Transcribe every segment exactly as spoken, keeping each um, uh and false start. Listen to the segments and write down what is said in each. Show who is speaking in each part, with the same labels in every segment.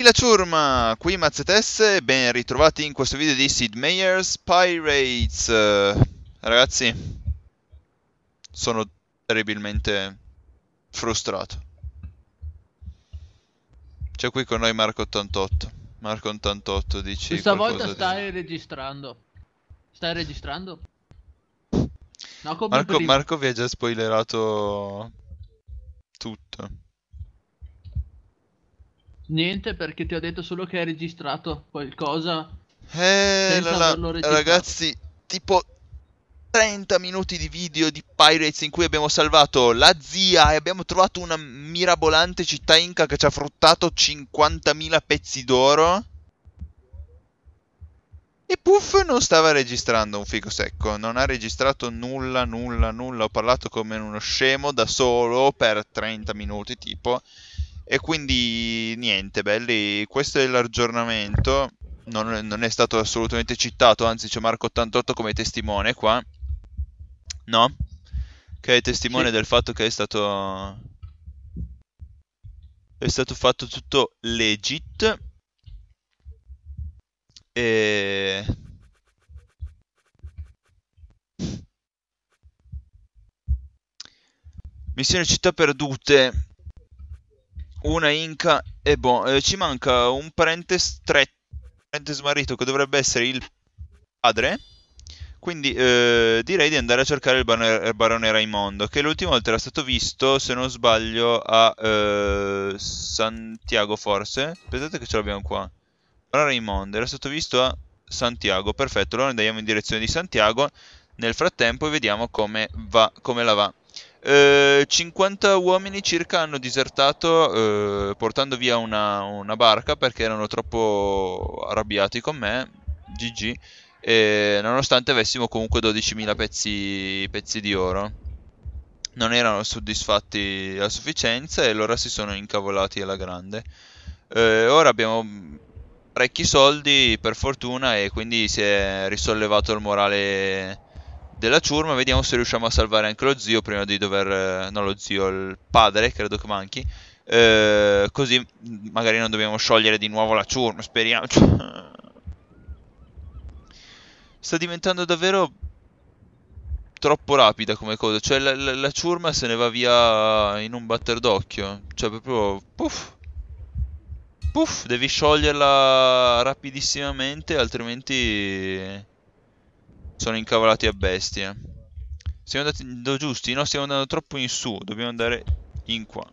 Speaker 1: La ciurma, qui Mazzetes e ben ritrovati in questo video di Sid Meier's Pirates. Eh, Ragazzi, sono terribilmente frustrato. C'è qui con noi Marco ottantotto. Marco ottantotto, dici
Speaker 2: Questa
Speaker 1: qualcosa
Speaker 2: volta
Speaker 1: di...
Speaker 2: stai registrando. Stai registrando? No, come
Speaker 1: Marco,
Speaker 2: prima.
Speaker 1: Marco vi ha già spoilerato tutto.
Speaker 2: Niente, perché ti ho detto solo che hai registrato qualcosa
Speaker 1: Eh,
Speaker 2: senza
Speaker 1: là, là,
Speaker 2: averlo registrato.
Speaker 1: ragazzi, tipo trenta minuti di video di Pirates in cui abbiamo salvato la zia e abbiamo trovato una mirabolante città inca che ci ha fruttato cinquantamila pezzi d'oro. E Puff non stava registrando un figo secco, non ha registrato nulla, nulla, nulla. Ho parlato come uno scemo da solo per trenta minuti tipo. E quindi niente, belli, questo è l'aggiornamento. Non, non è stato assolutamente citato, anzi c'è Marco ottantotto come testimone qua. No? Che è testimone
Speaker 2: Sì.
Speaker 1: del fatto che è stato... È stato fatto tutto legit. E... Missione città perdute. Una inca e boh, eh, ci manca un parente stretto, parente smarrito che dovrebbe essere il padre. Quindi eh, direi di andare a cercare il barone, il barone Raimondo, che l'ultima volta era stato visto, se non sbaglio, a eh, Santiago forse. Aspettate che ce l'abbiamo qua. Barone Raimondo era stato visto a Santiago, perfetto, allora andiamo in direzione di Santiago. Nel frattempo vediamo come va, come la va. Eh, cinquanta uomini circa hanno disertato eh, portando via una, una barca perché erano troppo arrabbiati con me. G G. E nonostante avessimo comunque dodicimila pezzi, pezzi di oro, non erano soddisfatti a sufficienza e allora si sono incavolati alla grande. Eh, ora abbiamo parecchi soldi per fortuna e quindi si è risollevato il morale della ciurma. Vediamo se riusciamo a salvare anche lo zio prima di dover... no, lo zio, il padre, credo che manchi. Eh, così magari non dobbiamo sciogliere di nuovo la ciurma, speriamo. Sta diventando davvero troppo rapida come cosa. Cioè la, la- la ciurma se ne va via in un batter d'occhio. Cioè proprio... Puff. Puff, devi scioglierla rapidissimamente, altrimenti sono incavolati a bestia. Siamo andati giusti? No, stiamo andando troppo in su. Dobbiamo andare in qua.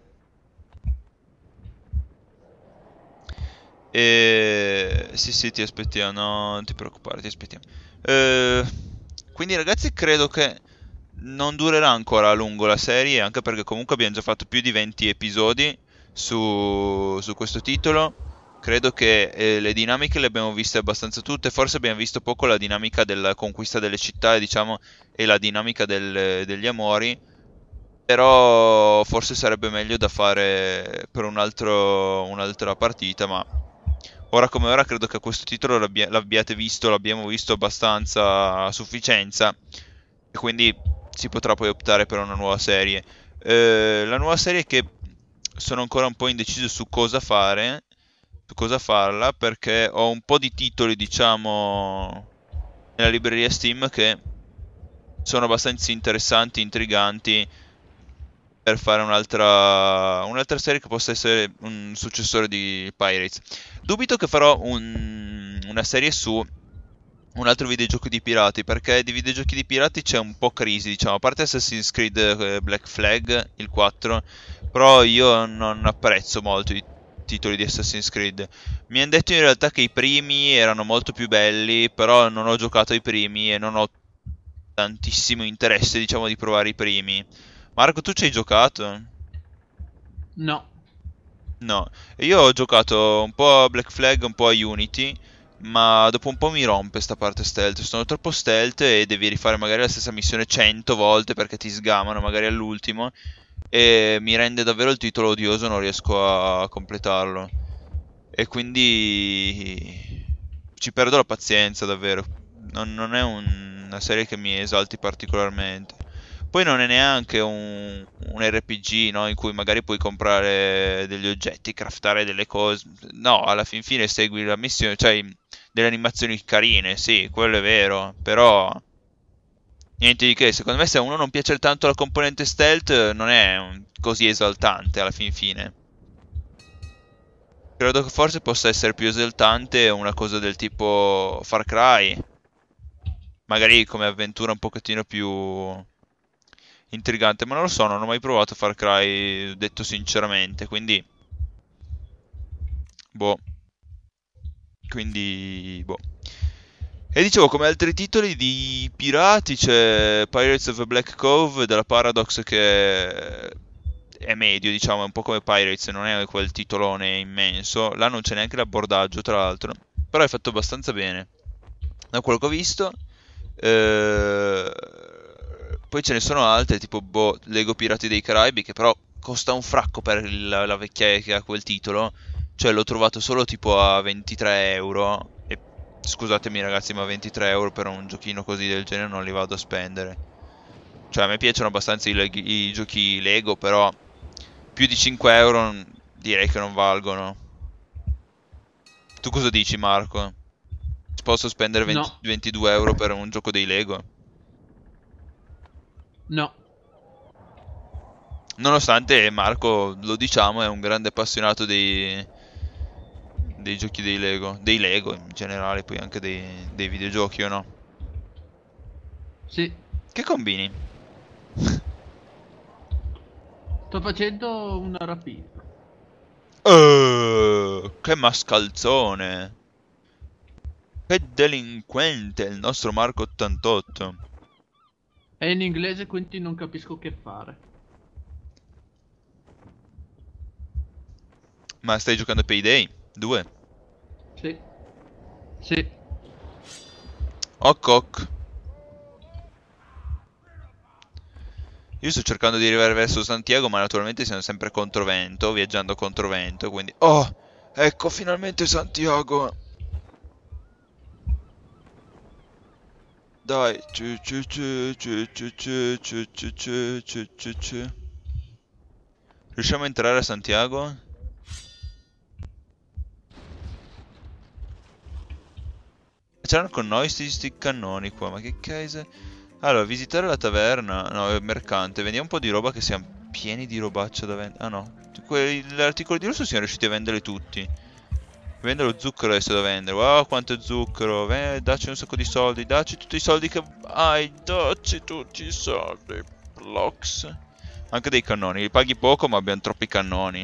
Speaker 1: E... Sì, sì, ti aspettiamo. No, non ti preoccupare, ti aspettiamo. Eh, Quindi ragazzi credo che non durerà ancora a lungo la serie, anche perché comunque abbiamo già fatto più di venti episodi su, su questo titolo. Credo che eh, le dinamiche le abbiamo viste abbastanza tutte, forse abbiamo visto poco la dinamica della conquista delle città, diciamo, e la dinamica del- degli amori, però forse sarebbe meglio da fare per un altro, un'altra partita, ma ora come ora credo che questo titolo l'abbia- l'abbiate visto, l'abbiamo visto abbastanza a sufficienza e quindi si potrà poi optare per una nuova serie. Eh, la nuova serie che sono ancora un po' indeciso su cosa fare, su cosa farla, perché ho un po' di titoli, diciamo, nella libreria Steam che sono abbastanza interessanti, intriganti per fare un'altra un'altra serie che possa essere un successore di Pirates. Dubito che farò un- una serie su un altro videogioco di pirati, perché di videogiochi di pirati c'è un po' crisi, diciamo, a parte Assassin's Creed eh, Black Flag, il quattro, però io non apprezzo molto i titoli di Assassin's Creed. Mi hanno detto in realtà che i primi erano molto più belli, però non ho giocato ai primi e non ho tantissimo interesse, diciamo, di provare i primi. Marco, tu ci hai giocato?
Speaker 2: No.
Speaker 1: No, io ho giocato un po' a Black Flag, un po' a Unity, ma dopo un po' mi rompe sta parte stealth. Sono troppo stealth e devi rifare magari la stessa missione cento volte perché ti sgamano magari all'ultimo e mi rende davvero il titolo odioso, non riesco a completarlo. E quindi ci perdo la pazienza davvero. Non, non è un- una serie che mi esalti particolarmente. Poi non è neanche un, un R P G, no? In cui magari puoi comprare degli oggetti, craftare delle cose. No, alla fin fine segui la missione, cioè delle animazioni carine, sì, quello è vero, però niente di che. Secondo me se a uno non piace tanto la componente stealth non è un- così esaltante alla fin fine. Credo che forse possa essere più esaltante una cosa del tipo Far Cry, magari come avventura un pochettino più intrigante, ma non lo so, non ho mai provato Far Cry, detto sinceramente, quindi boh, quindi boh. E dicevo, come altri titoli di pirati c'è Pirates of the Black Cove della Paradox che è medio, diciamo, è un po' come Pirates, non è quel titolone immenso. Là non c'è neanche l'abbordaggio, tra l'altro, però è fatto abbastanza bene, da quello che ho visto. Eh, Poi ce ne sono altre, tipo boh, Lego Pirati dei Caraibi, che però costa un fracco per il- la vecchiaia che ha quel titolo. Cioè l'ho trovato solo tipo a ventitré euro. E scusatemi ragazzi, ma ventitré euro per un giochino così del genere non li vado a spendere. Cioè a me piacciono abbastanza i, leg- i giochi Lego, però più di cinque euro non- direi che non valgono. Tu cosa dici, Marco? Posso spendere venti
Speaker 2: No,
Speaker 1: ventidue euro per un gioco dei Lego?
Speaker 2: no.
Speaker 1: Nonostante Marco, lo diciamo, è un grande appassionato dei, dei giochi dei Lego, dei Lego in generale, poi anche dei, dei videogiochi o no?
Speaker 2: Sì,
Speaker 1: Che combini?
Speaker 2: sto facendo una rapina.
Speaker 1: Oh, che mascalzone! Che delinquente il nostro Marco ottantotto.
Speaker 2: È in inglese, quindi non capisco che fare.
Speaker 1: Ma stai giocando a Payday? due?
Speaker 2: Sì, sì.
Speaker 1: Oc oc. Io sto cercando di arrivare verso Santiago, ma naturalmente siamo sempre controvento, viaggiando controvento, quindi... Oh, ecco finalmente Santiago! Dai, ciu ciu ciu ciu ciu ciu ciu ciu ciu ciu ciu ciu. Riusciamo a entrare a Santiago? C'erano con noi sti, sti cannoni qua, ma che case... Allora, visitare la taverna, no, il mercante, vendiamo un po' di roba che siamo pieni di robaccia da vendere. Ah no, quelli- gli articoli di lusso siamo riusciti a venderli tutti. Vende lo zucchero adesso da vendere. Wow, quanto zucchero. Eh, dacci un sacco di soldi. Dacci tutti i soldi che hai. Dacci tutti i soldi. Blocks. Anche dei cannoni. Li paghi poco, ma abbiamo troppi cannoni.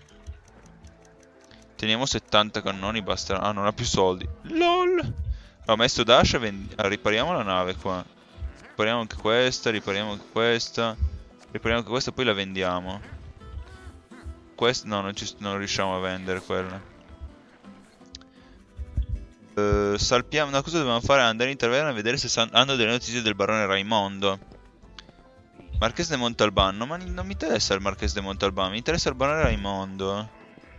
Speaker 1: Teniamo settanta cannoni, basta. Ah, non ha più soldi. LOL. Ho messo dash e vendi- ah, ripariamo la nave qua. Ripariamo anche questa, ripariamo anche questa. Ripariamo anche questa, poi la vendiamo. Questa, no, non, ci- non riusciamo a vendere quella. Eh, salpiamo, una cosa dobbiamo fare è andare in taverna a vedere se san- hanno delle notizie del barone Raimondo. Marchese de Montalban, no, ma ni- non mi interessa il Marchese de Montalban, mi interessa il barone Raimondo.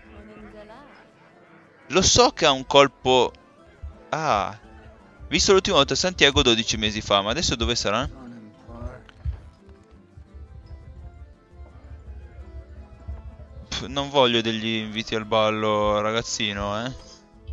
Speaker 1: Lo so che ha un colpo... Ah, visto l'ultima volta a Santiago dodici mesi fa, ma adesso dove sarà? Pff, non voglio degli inviti al ballo, ragazzino, eh.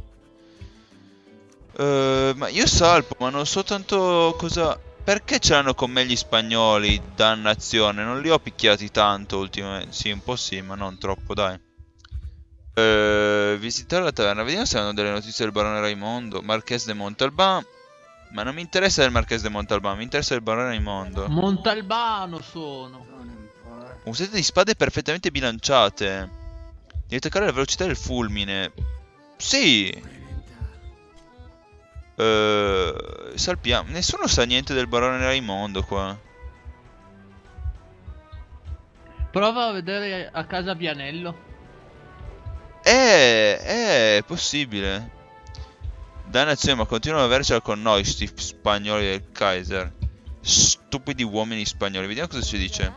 Speaker 1: Eh, ma io salpo, ma non so tanto cosa... Perché ce l'hanno con me gli spagnoli, dannazione? Non li ho picchiati tanto ultimamente. Sì, un po' sì, ma non troppo, dai. Eh, visitare la taverna. Vediamo se hanno delle notizie del barone Raimondo. Marchese de Montalban. Ma non mi interessa il Marchese de Montalban, mi interessa il barone Raimondo.
Speaker 2: Montalbano sono.
Speaker 1: Un set di spade perfettamente bilanciate. Devi attaccare la velocità del fulmine. Sì. Eh, salpiamo. Nessuno sa niente del barone Raimondo qua.
Speaker 2: Prova a vedere a casa Vianello.
Speaker 1: Eh, eh, è possibile. Dannazione, ma continuano ad avercela con noi, sti spagnoli del Kaiser. Stupidi uomini spagnoli. Vediamo cosa ci dice.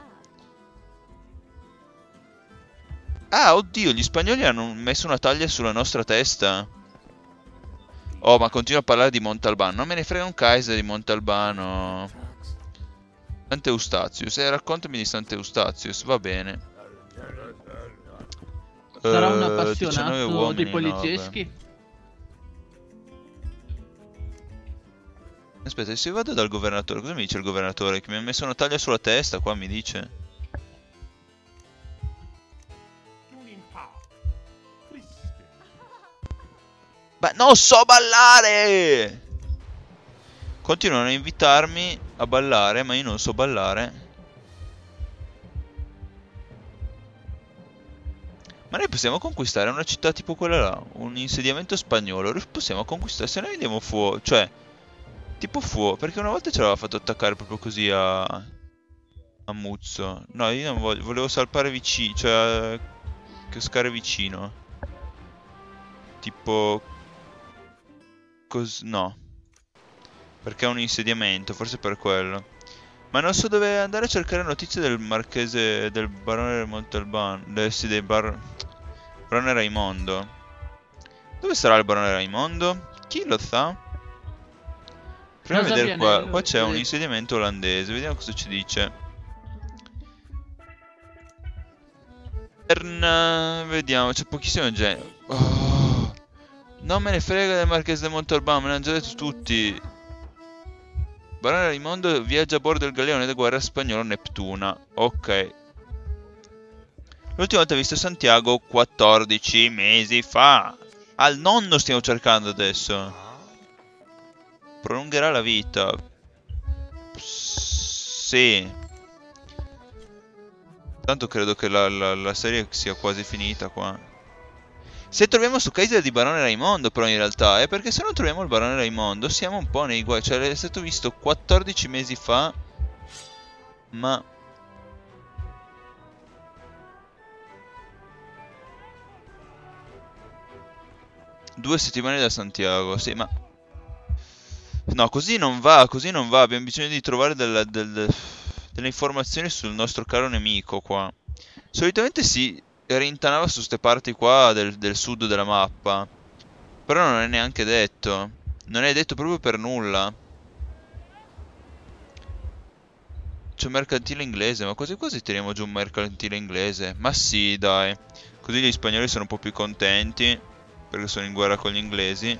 Speaker 1: Ah, oddio, gli spagnoli hanno messo una taglia sulla nostra testa. Oh, ma continua a parlare di Montalbano. Non me ne frega un Kaiser di Montalbano. Sant'Eustatius, e raccontami di Sant'Eustatius, va bene.
Speaker 2: Sarà un
Speaker 1: Eh, diciannove
Speaker 2: appassionato di
Speaker 1: uomini, no,
Speaker 2: polizieschi?
Speaker 1: Aspetta, se vado dal governatore, cosa mi dice il governatore? Che mi ha messo una taglia sulla testa, qua mi dice. Ma non so ballare! Continuano a invitarmi a ballare, ma io non so ballare. Ma noi possiamo conquistare una città tipo quella là, un insediamento spagnolo, possiamo conquistare, se noi andiamo fuori, cioè, tipo fuori, perché una volta ce l'aveva fatto attaccare proprio così a... a Muzzo. No, io non voglio, volevo salpare vicino, cioè, cascare vicino. Tipo... Cos... no. Perché è un insediamento, forse per quello. Ma non so dove andare a cercare notizie del marchese, del barone Montalban, del, sì, del bar... barone Raimondo. Dove sarà il barone Raimondo? Chi lo sa? Prima di
Speaker 2: Casa
Speaker 1: vedere qua,
Speaker 2: Vianello,
Speaker 1: qua c'è un
Speaker 2: eh,
Speaker 1: insediamento olandese, vediamo cosa ci dice. Ern- Vediamo, c'è pochissima gente. Oh, non me ne frega del marchese de Montalban, me ne hanno già detto tutti. Barone Raimondo viaggia a bordo del galeone da guerra spagnolo Neptuna. Ok. L'ultima volta visto Santiago quattordici mesi fa. Al nonno stiamo cercando adesso. Prolungherà la vita. Sì. Tanto credo che la, la, la serie sia quasi finita qua. Se troviamo su Kaiser di Barone Raimondo, però in realtà, è perché se non troviamo il Barone Raimondo siamo un po' nei guai. Cioè è stato visto quattordici mesi fa. Ma... Due settimane da Santiago, sì, ma... No, così non va, così non va. Abbiamo bisogno di trovare del- del- delle informazioni sul nostro caro nemico qua. Solitamente si rintanava su ste parti qua del, del sud della mappa. Però non è neanche detto. Non è detto proprio per nulla. C'è un mercantile inglese, ma quasi quasi tiriamo giù un mercantile inglese. Ma sì, dai. Così gli spagnoli sono un po' più contenti, perché sono in guerra con gli inglesi.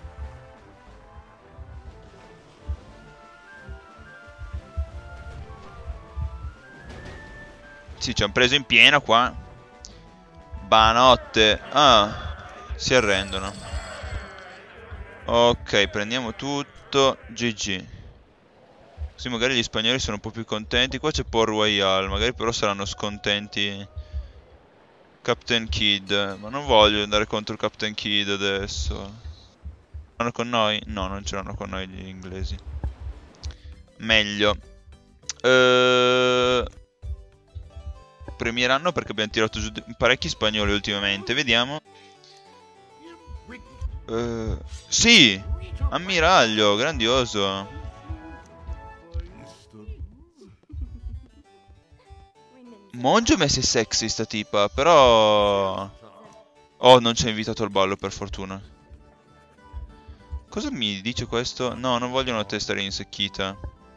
Speaker 1: Sì, ci hanno preso in pieno qua. Banotte. Ah, si arrendono. Ok, prendiamo tutto. G G. Così magari gli spagnoli sono un po' più contenti. Qua c'è Port Royal, magari però saranno scontenti. Captain Kidd. Ma non voglio andare contro Captain Kidd adesso. Hanno con noi? No, non ce l'hanno con noi gli inglesi. Meglio. Ehm... Premieranno perché abbiamo tirato giù parecchi spagnoli ultimamente. Vediamo. Uh, sì! Ammiraglio, grandioso. Monge messa sexy sta tipa, però... Oh, non ci ha invitato al ballo per fortuna. Cosa mi dice questo? No, non voglio una testa rinsecchita.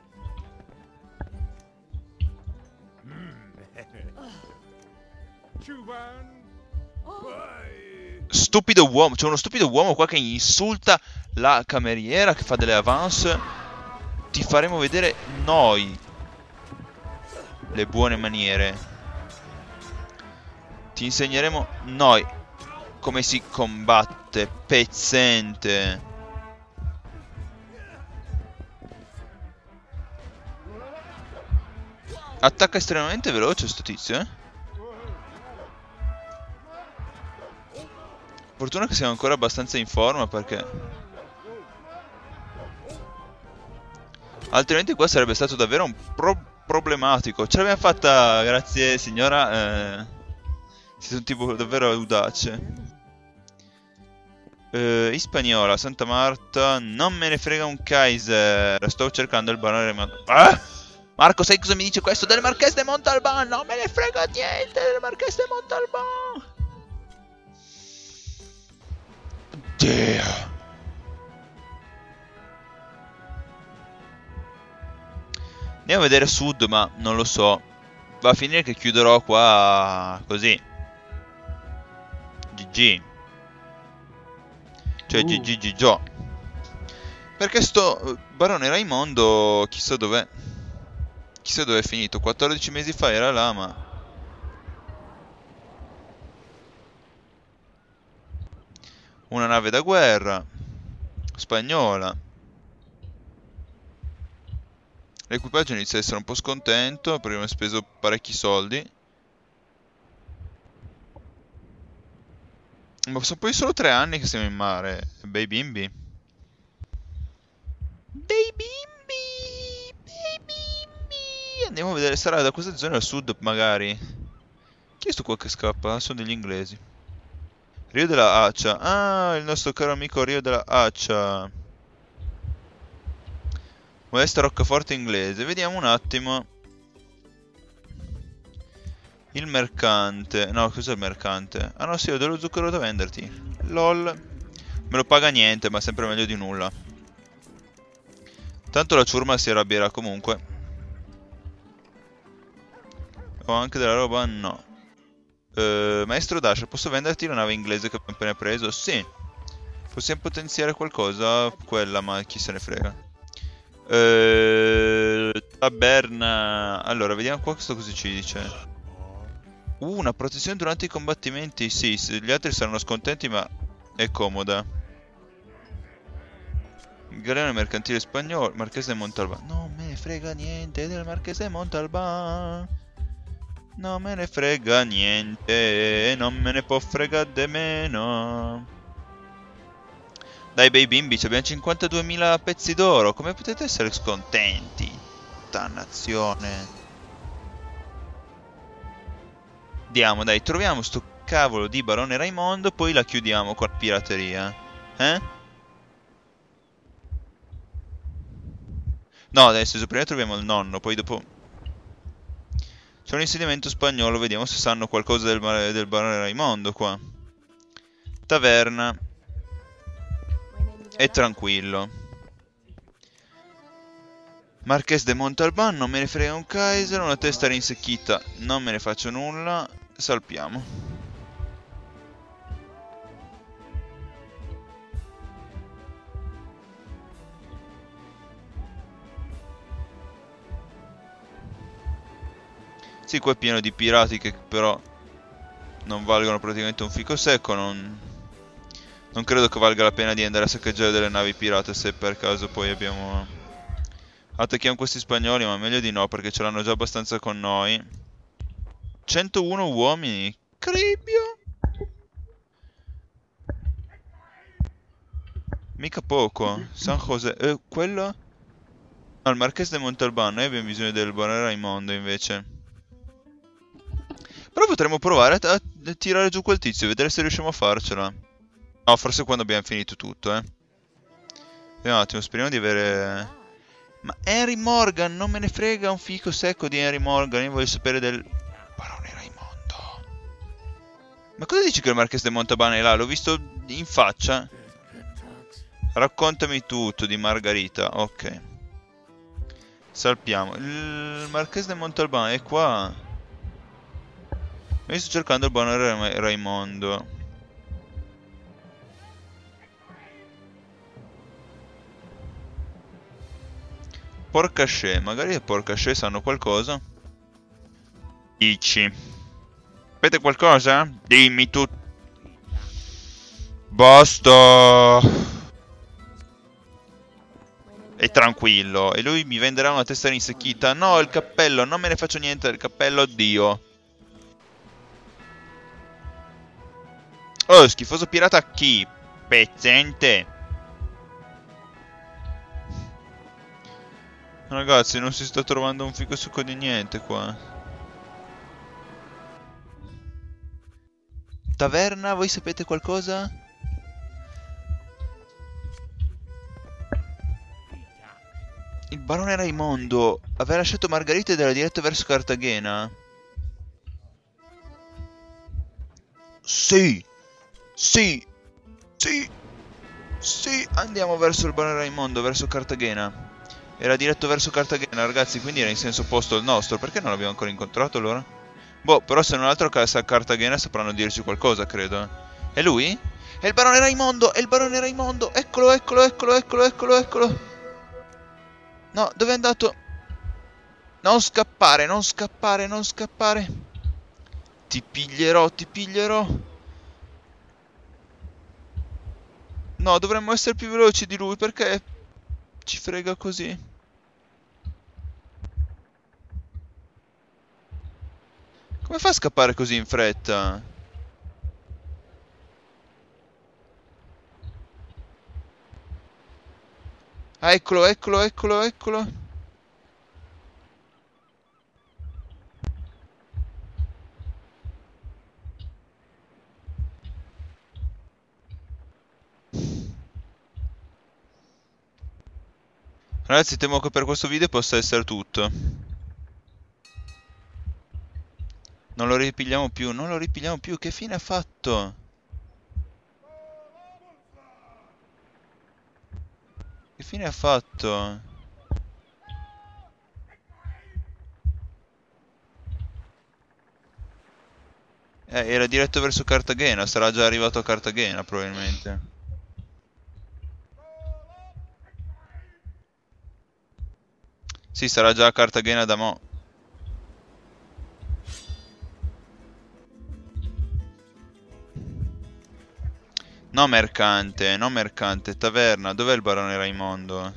Speaker 1: Stupido uomo, c'è uno stupido uomo qua che insulta la cameriera, che fa delle avance. Ti faremo vedere noi le buone maniere. Ti insegneremo noi come si combatte, pezzente. Attacca estremamente veloce sto tizio, eh. Fortuna che siamo ancora abbastanza in forma perché... Altrimenti qua sarebbe stato davvero un pro problematico. Ce l'abbiamo fatta, grazie signora. Eh... Siete un tipo davvero audace. Eh, Ispagnola, Santa Marta. Non me ne frega un Kaiser. Sto cercando il barone Raimondo. Ah! Marco, sai cosa mi dice questo del Marchese de Montalban? Non me ne frega niente del Marchese de Montalban. Dio. Andiamo a vedere sud, ma non lo so. Va a finire che chiuderò qua così. G G. Cioè
Speaker 2: Uh.
Speaker 1: G G Gigio. Perché sto Barone Raimondo, chissà dov'è. Chissà dove è finito. quattordici mesi fa era là, ma... Una nave da guerra. Spagnola. L'equipaggio inizia a essere un po' scontento perché mi ha speso parecchi soldi. Ma sono poi solo tre anni che siamo in mare. Bei bimbi. Bei bimbi. Bei bimbi. Andiamo a vedere, sarà da questa zona al sud magari. Chi è sto qua che scappa? Sono degli inglesi. Rio della Hacha. Ah, il nostro caro amico Rio della Hacha. Modesta roccaforte inglese. Vediamo un attimo. Il mercante. No, cos'è il mercante? Ah no, sì, ho dello zucchero da venderti. LOL. Me lo paga niente, ma sempre meglio di nulla. Tanto la ciurma si arrabbierà comunque. Ho anche della roba? No. Uh, Maestro Dash, posso venderti la nave inglese che ho appena preso? Sì. Possiamo potenziare qualcosa? Quella, ma chi se ne frega. Uh, taberna. Allora, vediamo qua questo cosa ci dice. Uh, una protezione durante i combattimenti. Sì, sì, gli altri saranno scontenti, ma è comoda. Galeone mercantile spagnolo. Marchese de Montalbán. Non me ne frega niente del Marchese de Montalbán. Non me ne frega niente. Non me ne può fregare de meno. Dai bei bimbi, abbiamo cinquantaduemila pezzi d'oro. Come potete essere scontenti? Dannazione. Andiamo, dai, troviamo sto cavolo di Barone Raimondo, poi la chiudiamo con pirateria. Eh? No, adesso prima troviamo il nonno, poi dopo... C'è un insediamento spagnolo, vediamo se sanno qualcosa del, del Barone Raimondo qua. Taverna. È tranquillo. Marchese de Montalbán, non me ne frega un Kaiser, una testa rinsecchita, non me ne faccio nulla. Salpiamo. Sì, qua è pieno di pirati che però non valgono praticamente un fico secco. Non, non credo che valga la pena di andare a saccheggiare delle navi pirate se per caso poi abbiamo... Attacchiamo questi spagnoli, ma meglio di no perché ce l'hanno già abbastanza con noi. centouno uomini. Cribbio. Mica poco. San José. Eh, quello? No, il Marchese de Montalbán. Noi abbiamo bisogno del Barone Raimondo invece. Però potremmo provare a, a tirare giù quel tizio, vedere se riusciamo a farcela. No, forse quando abbiamo finito tutto, eh. Vediamo un attimo, speriamo di avere... Ma Henry Morgan, non me ne frega un fico secco di Henry Morgan. Io voglio sapere del Barone Raimondo. Ma cosa dici che il Marchese de Montalbán è là? L'ho visto in faccia. Raccontami tutto di Margarita. Ok. Salpiamo. Il Marchese de Montalbán è qua. Io sto cercando il Barone Raimondo. Porcascè, magari a Porcascè sanno qualcosa. Dici. Sapete qualcosa? Dimmi tu. Basta. È tranquillo. E lui mi venderà una testa rinsecchita. No, il cappello, non me ne faccio niente del cappello, addio. Oh, schifoso pirata chi? Pezzente. Ragazzi, non si sta trovando un fico succo di niente qua. Taverna, voi sapete qualcosa? Il barone Raimondo aveva lasciato Margarita ed era diretto verso Cartagena. Sì! Sì! Sì! Sì! Andiamo verso il barone Raimondo, verso Cartagena. Era diretto verso Cartagena, ragazzi, quindi era in senso opposto al nostro. Perché non l'abbiamo ancora incontrato allora? Boh, però se non altro a Cartagena sapranno dirci qualcosa, credo. È lui? È il barone Raimondo! È il barone Raimondo! Eccolo, eccolo, eccolo, eccolo, eccolo, eccolo! No, dove è andato? Non scappare, non scappare, non scappare! Ti piglierò, ti piglierò! No, dovremmo essere più veloci di lui, perché ci frega così? Come fa a scappare così in fretta? Ah, eccolo, eccolo, eccolo, eccolo. Ragazzi, temo che per questo video possa essere tutto. Non lo ripigliamo più, non lo ripigliamo più. Che fine ha fatto? Che fine ha fatto? Eh, era diretto verso Cartagena, sarà già arrivato a Cartagena probabilmente. Sì, sarà già a Cartagena da mo'. No mercante, no mercante, taverna, dov'è il barone Raimondo?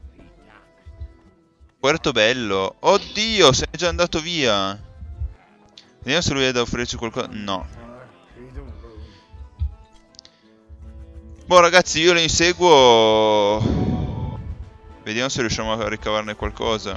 Speaker 1: Puerto Bello, oddio, se n'è già andato via. Vediamo se lui ha da offrirci qualcosa, no. Boh ragazzi, io lo inseguo. Vediamo se riusciamo a ricavarne qualcosa.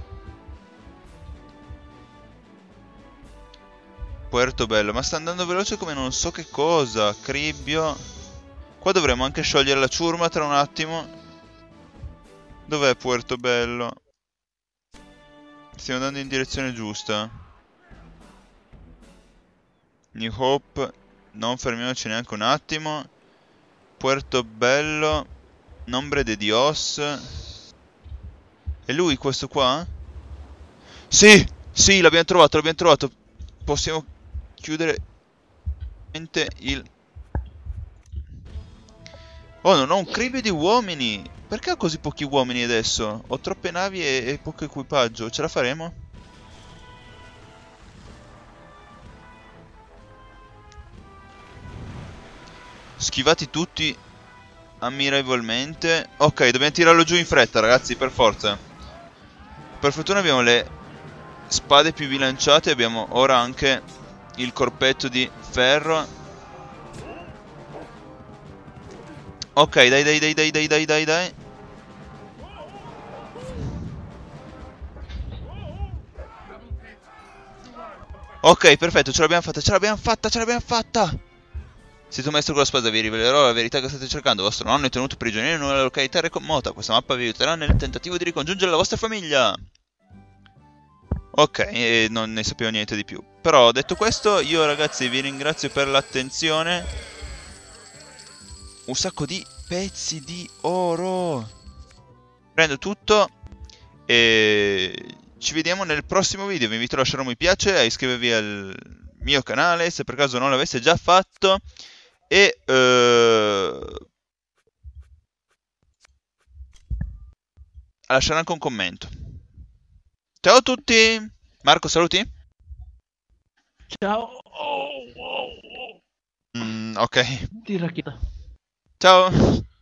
Speaker 1: Puerto Bello, ma sta andando veloce come non so che cosa. Cribbio. Qua dovremmo anche sciogliere la ciurma tra un attimo. Dov'è Puerto Bello? Stiamo andando in direzione giusta. New Hope. Non fermiamoci neanche un attimo. Puerto Bello. Nombre de Dios. È lui questo qua? Sì! Sì, l'abbiamo trovato, l'abbiamo trovato. Possiamo chiudere il... Oh, non ho un cribbio di uomini! Perché ho così pochi uomini adesso? Ho troppe navi e, e poco equipaggio. Ce la faremo? Schivati tutti ammirabilmente. Ok, dobbiamo tirarlo giù in fretta, ragazzi, per forza. Per fortuna abbiamo le spade più bilanciate. Abbiamo ora anche il corpetto di ferro. Ok, dai, dai, dai, dai, dai, dai, dai, dai. Ok, perfetto, ce l'abbiamo fatta, ce l'abbiamo fatta, ce l'abbiamo fatta! Siete un maestro con la spada, vi rivelerò la verità che state cercando. Il vostro nonno è tenuto prigioniero in una località remota. Questa mappa vi aiuterà nel tentativo di ricongiungere la vostra famiglia. Ok, e non ne sapevo niente di più. Però, detto questo, io ragazzi vi ringrazio per l'attenzione. Un sacco di pezzi di oro. Prendo tutto e ci vediamo nel prossimo video. Vi invito a lasciare un mi piace, a iscrivervi al mio canale se per caso non l'aveste già fatto. E uh, a lasciare anche un commento. Ciao a tutti! Marco, saluti?
Speaker 2: Ciao. Oh, oh, oh.
Speaker 1: Mm, ok.
Speaker 2: Ti racchetta.
Speaker 1: Ciao!